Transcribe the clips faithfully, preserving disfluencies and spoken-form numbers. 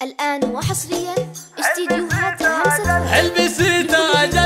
الآن وحصريا استديوهات همسة. البسي تاج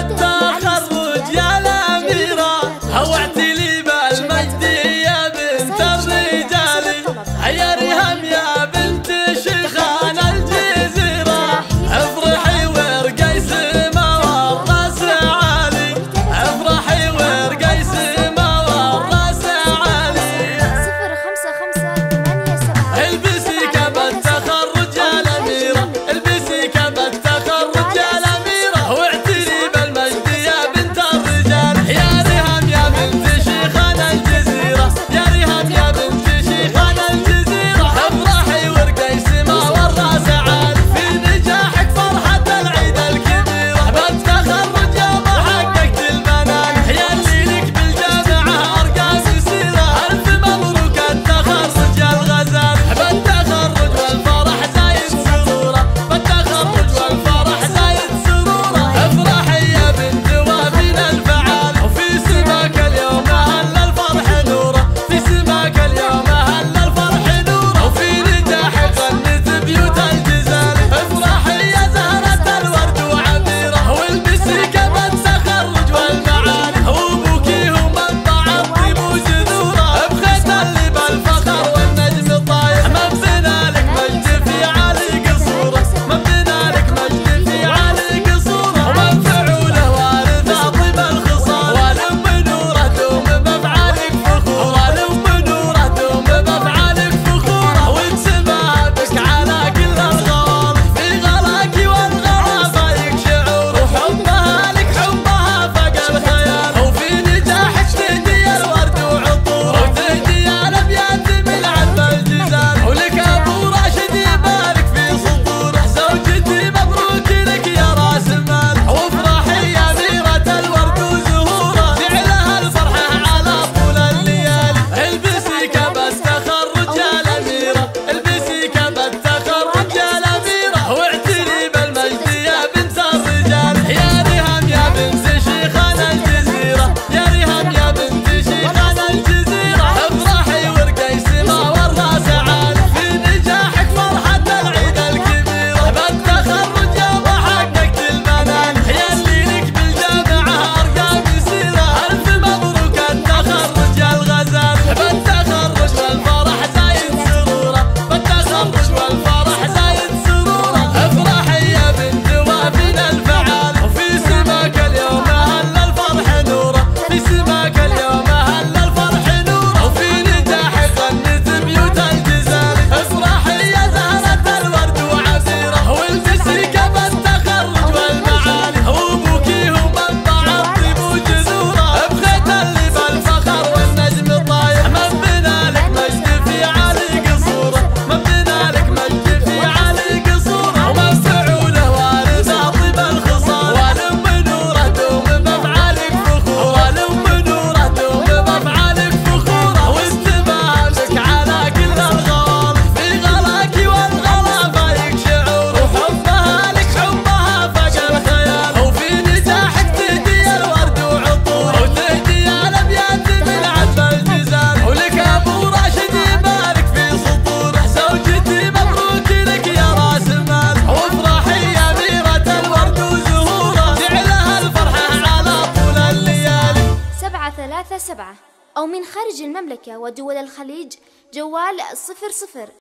التخرج يا الأميرة، هوعتي لي بالمجد يا بنت الرجال، هيا ريهام يا بنت شيخان الجزيرة، افرحي ورقي سما والراس عالي، افرحي ورقي سما والراس عالي. صفر خمسة خمسة ثمانية سبعة. البسي كاب التخرج يا الأميرة، البسي كاب التخرج يا الأميرة، واعتني بالمجد يا بنت الرجال، يا ريهام يا بنت شيخان الجزيرة، يا ريهام يا بنت شيخان الجزيرة، افرحي ورقي سما والراس عالي، في نجاحك فرحة العيد الكبيرة، بالتخرج يابا حققت المنال، يا اللي لك بالجامعة أرقام يسيرة، ألف مبروك التخرج يا الغزال، بالتخرج والفرح زايد سرورة، بالتخرج والفرح زايد سرورة، افرحي يا بنت وافينا الفعال، وفي سماك اليوم أهل الفرح نورة، في سماك اليوم أهل الفرح نورة، وفي نجاحك غنت بيوت الجزال، افرحي يا زهرة الورد وعبيرة، والبسي كاب التخرج والمعالي، وابوكي هو منبع الطيب وجذوره، بخيت اللي بالفخر والنجم طاير، مبنى لك مجد في عالي قصوره، مبنى لك مجد في عالي قصوره، ومنفعوله وارث طيب الخصال، والام نوره دوم بافعالك فخوره، والام نوره دوم بافعالك فخوره، وتسمع بك على كل الغوال، في غلاك والغلا ضايق شعور، وحبها لك حبها فوق الخيال، وفي نجاحك تهدي الورد وعطور، وتهدي الابيات من عذب الجزال، ولك ابو راشد يبارك في سطوره، زوجتي مبروك لك يا راس مال، وافرحي يا أميرة الورد وزهوره، جعلها الفرحة على طول الليالي، البسي كاب التخرج يا الأميرة، البسي كاب التخرج يا الأميرة، واعتني بالمجد يا بنت الرجال، يا ريهام يا بنت شيخان الجزيرة، يا ريهام يا بنت شيخان الجزيرة، افرحي ورقي سما والراس عالي، في نجاحك فرحة العيد الكبيرة، بالتخرج يابا حققت المنال، يا اللي لك بالجامعة أرقام يسيرة، ألف مبروك التخرج يا الغزال، بالتخرج والفرح زايد سرورة، بالتخرج والفرح زايد سرورة، افرحي يا بنت وافينا الفعال، وفي سماك اليوم أهل الفرح نورة، في سماك اليوم أهل الفرح نورة، وفي نجاحك غنت بيوت الجزال، افرحي يا زهرة الورد وعبيرة، والبسي كاب التخرج والمعالي، وابوكي هو منبع الطيب وجذوره، بخيت اللي بالفخر والنجم طاير، مبنى لك مجد في عالي قصوره، مبنى لك مجد في عالي قصوره، ومنفعوله وارث طيب الخصال، والام نوره دوم بافعالك فخوره، والام نوره دوم بافعالك فخوره، واستمالك على كل الغوال، في غلاك والغلا ضايق شعور، وحبها لك حبها فوق الخيال، وفي نجاحك تهدي الورد وعطور، وتهدي الابيات من عذب الجزال، ولك ابو راشد يبارك في سطوره، زوجتي مبروك لك يا راس مال، وافرحي يا أميرة الورد وزهوره، جعلها الفرحة على طول الليالي. سبعة ثلاثة سبعة أو من خارج المملكة ودول الخليج، جوال صفر صفر